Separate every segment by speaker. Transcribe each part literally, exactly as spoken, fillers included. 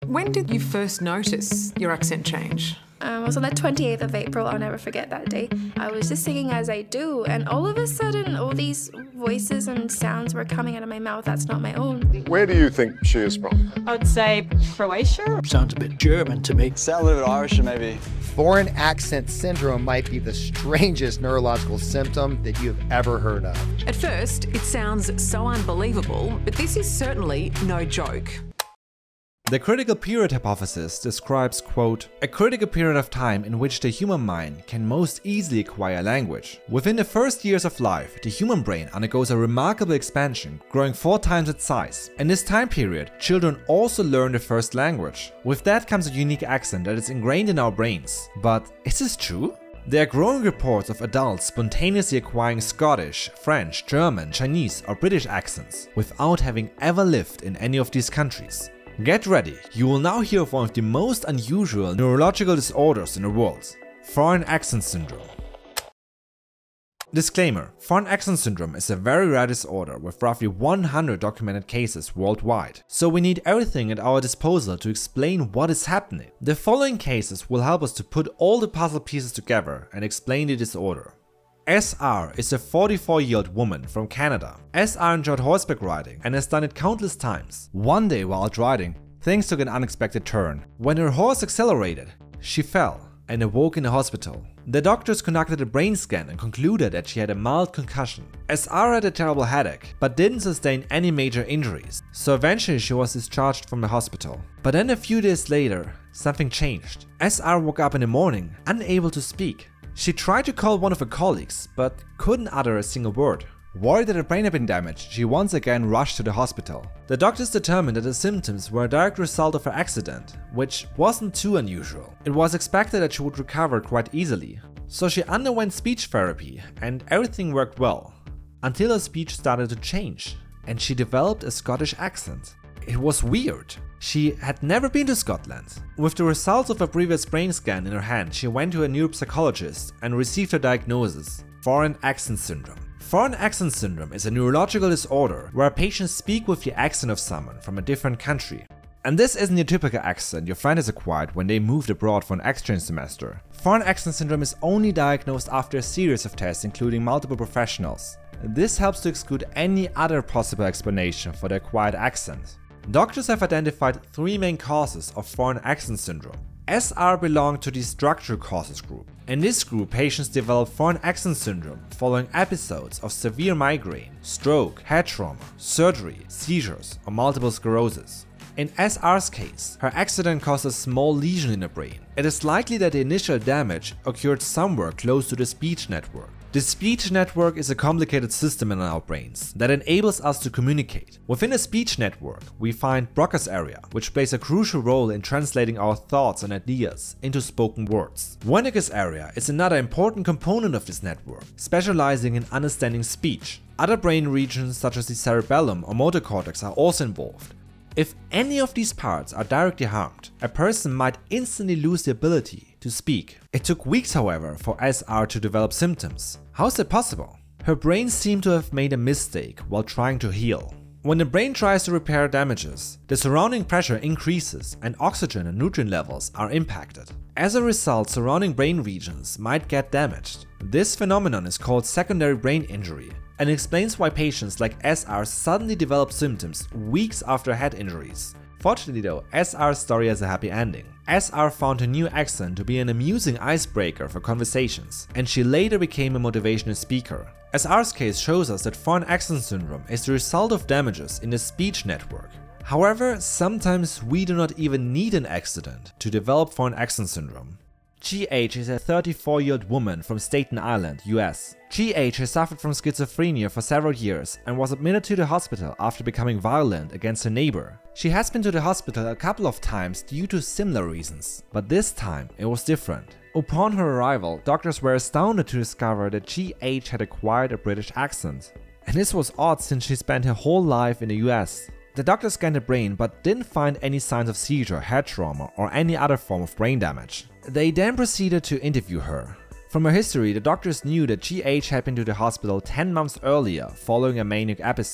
Speaker 1: When did you first notice your accent change?
Speaker 2: Um, it was on the twenty-eighth of April, I'll never forget that day. I was just singing as I do, and all of a sudden, all these voices and sounds were coming out of my mouth that's not my own.
Speaker 3: Where do you think she is from?
Speaker 4: I would say Croatia.
Speaker 5: Sounds a bit German to me.
Speaker 6: Sound a little bit Irish, maybe.
Speaker 7: Foreign accent syndrome might be the strangest neurological symptom that you've ever heard of.
Speaker 1: At first, it sounds so unbelievable, but this is certainly no joke.
Speaker 8: The critical period hypothesis describes, quote, a critical period of time in which the human mind can most easily acquire language. Within the first years of life, the human brain undergoes a remarkable expansion, growing four times its size. In this time period, children also learn their first language. With that comes a unique accent that is ingrained in our brains. But is this true? There are growing reports of adults spontaneously acquiring Scottish, French, German, Chinese or British accents without having ever lived in any of these countries. Get ready, you will now hear of one of the most unusual neurological disorders in the world, foreign accent syndrome. Disclaimer: foreign accent syndrome is a very rare disorder with roughly one hundred documented cases worldwide, so we need everything at our disposal to explain what is happening. The following cases will help us to put all the puzzle pieces together and explain the disorder. S R is a forty-four-year-old woman from Canada. S R enjoyed horseback riding and has done it countless times. One day while out riding, things took an unexpected turn. When her horse accelerated, she fell and awoke in a hospital. The doctors conducted a brain scan and concluded that she had a mild concussion. S R had a terrible headache, but didn't sustain any major injuries, so eventually she was discharged from the hospital. But then a few days later, something changed. S R woke up in the morning, unable to speak. She tried to call one of her colleagues, but couldn't utter a single word. Worried that her brain had been damaged, she once again rushed to the hospital. The doctors determined that the symptoms were a direct result of her accident, which wasn't too unusual. It was expected that she would recover quite easily. So she underwent speech therapy and everything worked well, until her speech started to change and she developed a Scottish accent. It was weird. She had never been to Scotland. With the results of a previous brain scan in her hand, she went to a neuropsychologist and received her diagnosis: foreign accent syndrome. Foreign accent syndrome is a neurological disorder where patients speak with the accent of someone from a different country. And this isn't your typical accent your friend has acquired when they moved abroad for an exchange semester. Foreign accent syndrome is only diagnosed after a series of tests including multiple professionals. This helps to exclude any other possible explanation for the acquired accent. Doctors have identified three main causes of foreign accent syndrome. S R belonged to the structural causes group. In this group, patients develop foreign accent syndrome following episodes of severe migraine, stroke, head trauma, surgery, seizures, or multiple sclerosis. In S R's case, her accident caused a small lesion in the brain. It is likely that the initial damage occurred somewhere close to the speech network. The speech network is a complicated system in our brains that enables us to communicate. Within a speech network, we find Broca's area, which plays a crucial role in translating our thoughts and ideas into spoken words. Wernicke's area is another important component of this network, specializing in understanding speech. Other brain regions such as the cerebellum or motor cortex are also involved. If any of these parts are directly harmed, a person might instantly lose the ability to speak. It took weeks, however, for S R to develop symptoms. How is that possible? Her brain seemed to have made a mistake while trying to heal. When the brain tries to repair damages, the surrounding pressure increases and oxygen and nutrient levels are impacted. As a result, surrounding brain regions might get damaged. This phenomenon is called secondary brain injury and explains why patients like S R suddenly develop symptoms weeks after head injuries. Fortunately though, S R's story has a happy ending. S R found her new accent to be an amusing icebreaker for conversations, and she later became a motivational speaker. S R's case shows us that foreign accent syndrome is the result of damages in the speech network. However, sometimes we do not even need an accident to develop foreign accent syndrome. G H is a thirty-four-year-old woman from Staten Island, U S. G H has suffered from schizophrenia for several years and was admitted to the hospital after becoming violent against her neighbor. She has been to the hospital a couple of times due to similar reasons, but this time it was different. Upon her arrival, doctors were astounded to discover that G H had acquired a British accent. And this was odd since she spent her whole life in the U S. The doctors scanned her brain but didn't find any signs of seizure, head trauma, or any other form of brain damage. They then proceeded to interview her. From her history, the doctors knew that G H had been to the hospital ten months earlier following a manic episode.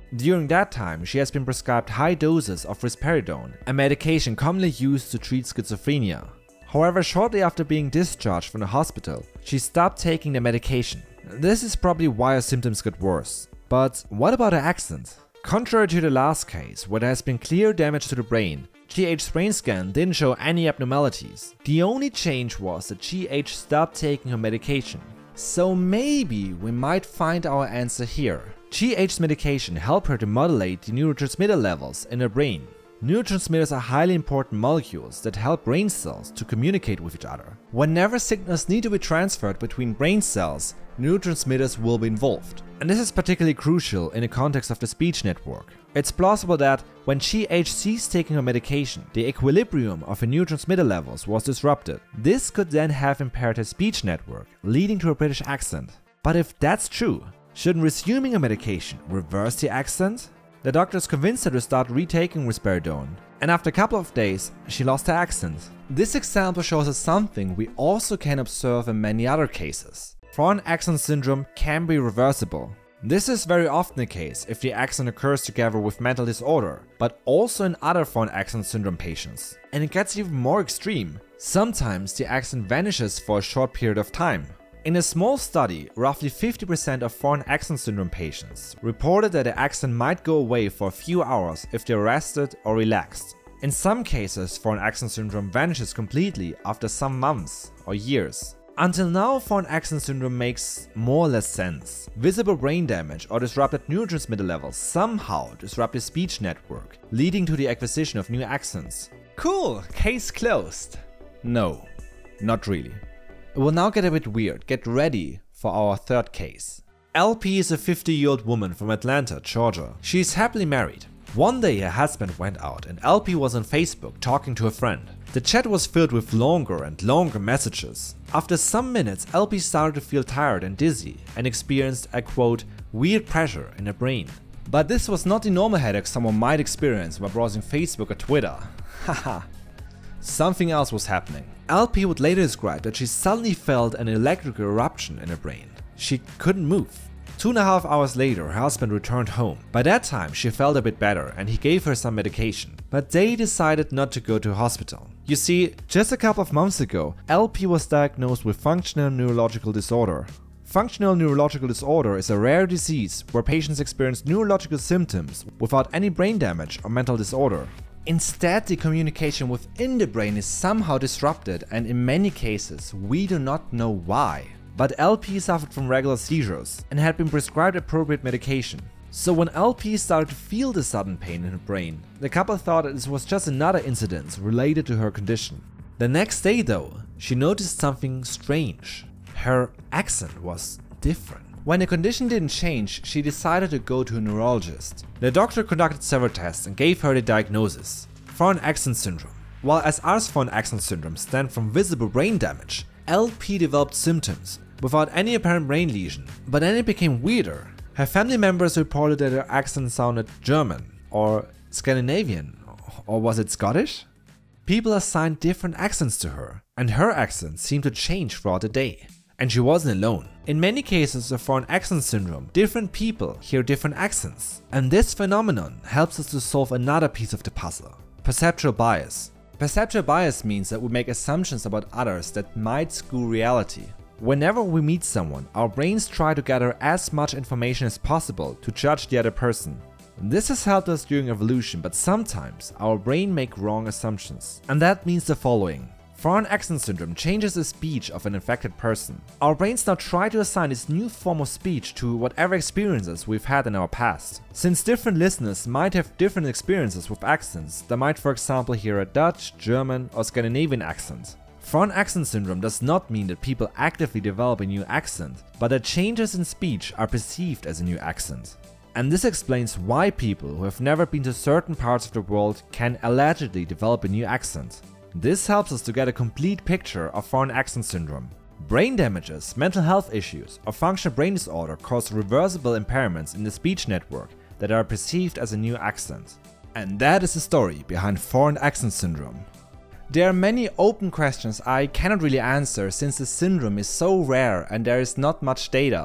Speaker 8: During that time, she has been prescribed high doses of risperidone, a medication commonly used to treat schizophrenia. However, shortly after being discharged from the hospital, she stopped taking the medication. This is probably why her symptoms got worse. But what about her accent? Contrary to the last case, where there has been clear damage to the brain, G H's brain scan didn't show any abnormalities. The only change was that G H stopped taking her medication. So maybe we might find our answer here. G H's medication helped her to modulate the neurotransmitter levels in her brain. Neurotransmitters are highly important molecules that help brain cells to communicate with each other. Whenever signals need to be transferred between brain cells, neurotransmitters will be involved. And this is particularly crucial in the context of the speech network. It's plausible that when G H ceased taking her medication, the equilibrium of her neurotransmitter levels was disrupted. This could then have impaired her speech network, leading to a British accent. But if that's true, shouldn't resuming a medication reverse the accent? The doctors convinced her to start retaking risperidone, and after a couple of days, she lost her accent. This example shows us something we also can observe in many other cases. Foreign accent syndrome can be reversible. This is very often the case if the accent occurs together with mental disorder, but also in other foreign accent syndrome patients. And it gets even more extreme. Sometimes the accent vanishes for a short period of time. In a small study, roughly fifty percent of foreign accent syndrome patients reported that the accent might go away for a few hours if they're rested or relaxed. In some cases, foreign accent syndrome vanishes completely after some months or years. Until now, foreign accent syndrome makes more or less sense. Visible brain damage or disrupted neurotransmitter levels somehow disrupt the speech network, leading to the acquisition of new accents. Cool, case closed. No, not really. It will now get a bit weird. Get ready for our third case. L P is a fifty year old woman from Atlanta, Georgia. She is happily married. One day her husband went out and L P was on Facebook talking to a friend. The chat was filled with longer and longer messages. After some minutes, L P started to feel tired and dizzy and experienced a quote, weird pressure in her brain. But this was not the normal headache someone might experience while browsing Facebook or Twitter. Haha. Something else was happening. L P would later describe that she suddenly felt an electrical eruption in her brain. She couldn't move. Two and a half hours later, her husband returned home. By that time, she felt a bit better and he gave her some medication. But they decided not to go to a hospital. You see, just a couple of months ago, L P was diagnosed with functional neurological disorder. Functional neurological disorder is a rare disease where patients experience neurological symptoms without any brain damage or mental disorder. Instead, the communication within the brain is somehow disrupted, and in many cases, we do not know why. But L P suffered from regular seizures and had been prescribed appropriate medication. So when L P started to feel the sudden pain in her brain, the couple thought that this was just another incident related to her condition. The next day though, she noticed something strange. Her accent was different. When the condition didn't change, she decided to go to a neurologist. The doctor conducted several tests and gave her the diagnosis: foreign accent syndrome. While S R's foreign accent syndrome stemmed from visible brain damage, L P developed symptoms without any apparent brain lesion. But then it became weirder. Her family members reported that her accent sounded German or Scandinavian, or was it Scottish? People assigned different accents to her, and her accent seemed to change throughout the day. And she wasn't alone. In many cases of foreign accent syndrome, different people hear different accents. And this phenomenon helps us to solve another piece of the puzzle: perceptual bias. Perceptual bias means that we make assumptions about others that might skew reality. Whenever we meet someone, our brains try to gather as much information as possible to judge the other person. This has helped us during evolution, but sometimes our brain make wrong assumptions. And that means the following. Foreign accent syndrome changes the speech of an infected person. Our brains now try to assign this new form of speech to whatever experiences we've had in our past. Since different listeners might have different experiences with accents, they might for example hear a Dutch, German or Scandinavian accent. Foreign accent syndrome does not mean that people actively develop a new accent, but that changes in speech are perceived as a new accent. And this explains why people who have never been to certain parts of the world can allegedly develop a new accent. This helps us to get a complete picture of foreign accent syndrome. Brain damages, mental health issues, or functional brain disorder cause reversible impairments in the speech network that are perceived as a new accent. And that is the story behind foreign accent syndrome. There are many open questions I cannot really answer since the syndrome is so rare and there is not much data.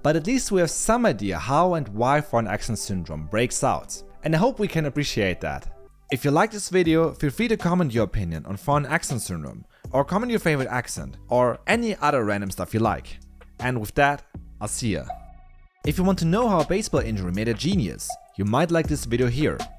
Speaker 8: but at least we have some idea how and why foreign accent syndrome breaks out. And I hope we can appreciate that. If you like this video, feel free to comment your opinion on foreign accent syndrome, or comment your favorite accent, or any other random stuff you like. And with that, I'll see ya. If you want to know how a baseball injury made a genius, you might like this video here.